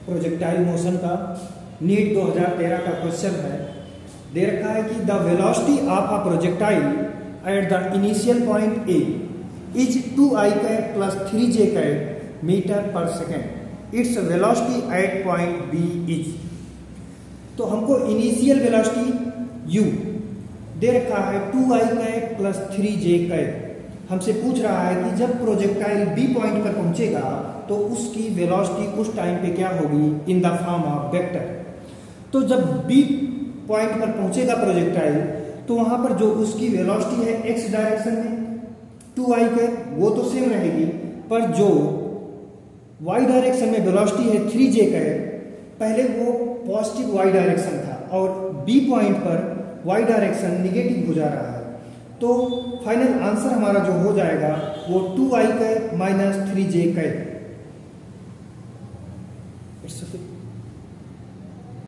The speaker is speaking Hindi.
प्रोजेक्टाइल मोशन का नीट 2013 का क्वेश्चन है। दे रखा है कि the velocity of a projectile at the initial point A is 2i cap plus 3j cap meter per second. Its velocity at point B is. तो हमको इनिशियल वेलोसिटी u दे रखा है 2i cap plus 3j cat. हमसे पूछ रहा है कि जब प्रोजेक्टाइल बी पॉइंट पर पहुंचेगा तो उसकी वेलोसिटी उस टाइम पे क्या होगी in the form of vector. तो जब बी पॉइंट पर पहुंचेगा प्रोजेक्टाइल तो वहां पर जो उसकी वेलोसिटी है एक्स डायरेक्शन में 2i कैट वो तो सेम रहेगी, पर जो y डायरेक्शन में वेलोसिटी है 3j कैट, पहले वो पॉजिटिव y डायरेक्शन था और b पॉइंट पर y डायरेक्शन निगेटिव हो जा रहा है। तो फाइनल आंसर हमारा जो हो जाएगा वो 2i cat minus 3j cat.